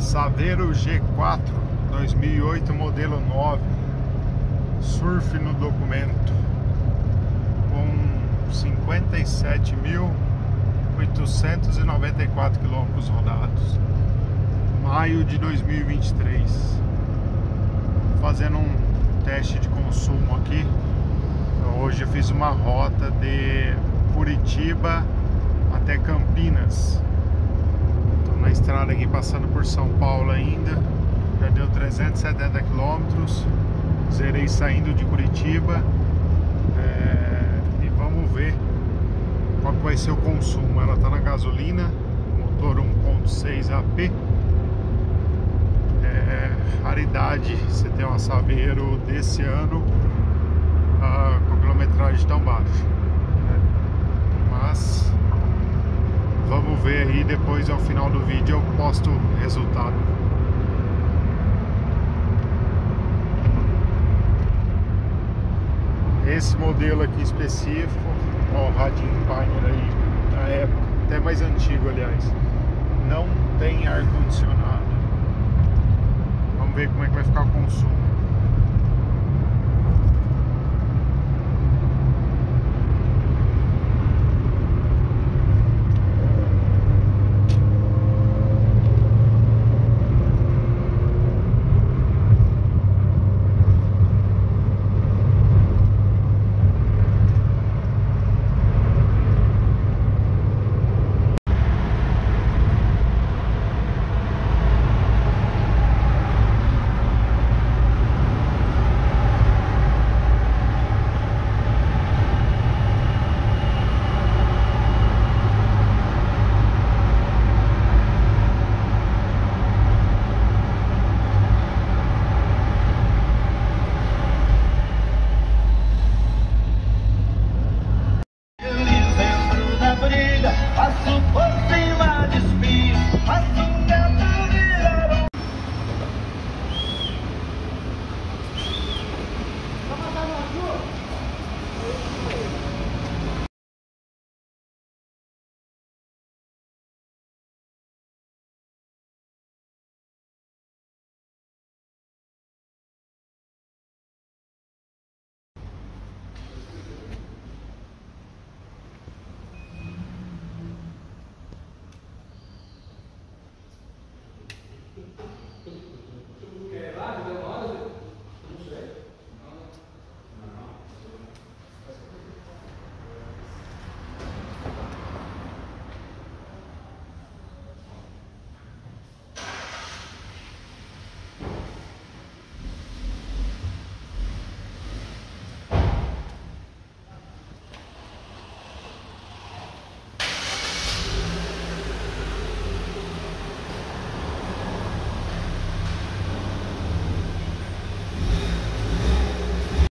Saveiro G4 2008 modelo 9, surf no documento, com 57.894 quilômetros rodados, maio de 2023. Fazendo um teste de consumo aqui. Hoje eu fiz uma rota de Curitiba até Campinas. Estou na estrada aqui passando por São Paulo ainda. Já deu 370 quilômetros. Zerei saindo de Curitiba. E vamos ver qual que vai ser o consumo. Ela está na gasolina, motor 1.6 AP. Raridade você ter uma Saveiro desse ano com quilometragem tão baixa, né? Mas vamos ver aí, depois ao final do vídeo eu posto o resultado. Esse modelo aqui específico, ó, o radinho Pioneer aí da época, até mais antigo aliás, não tem ar-condicionado. Vamos ver como é que vai ficar o consumo.